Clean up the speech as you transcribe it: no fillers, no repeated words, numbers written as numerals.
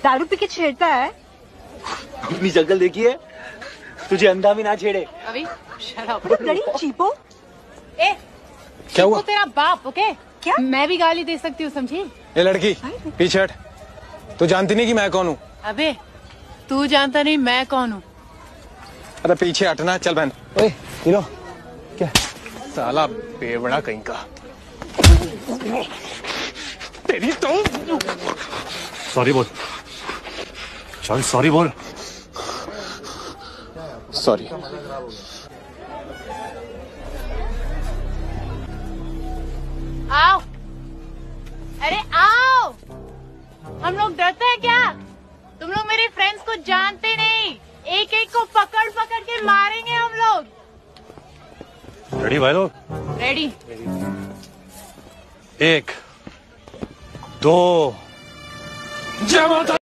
दारू पी के छेड़ता है। अपनी शक्ल देखिए, तुझे अंधा भी ना छेड़े। अभी शराब गड़ी चीपो। ए क्या हुआ? तेरा बाप ओके क्या? मैं भी गाली दे सकती हूँ समझी। ये लड़की पीछे हट। तू जानती नहीं कि मैं कौन हूँ? अबे तू जानता नहीं मैं कौन हूँ। अरे पीछे हटना। चल बहन। ओए हीरो क्या साला बेवड़ा कहीं का। तेरी तो सॉरी बोल, चल सॉरी बोल। सॉरी। आओ, अरे आओ। हम लोग डरते हैं क्या? तुम लोग मेरे फ्रेंड्स को जानते नहीं। एक एक को पकड़ पकड़ के मारेंगे हम लोग। रेडी भाई लोग? रेडी। 1 2 जय माता।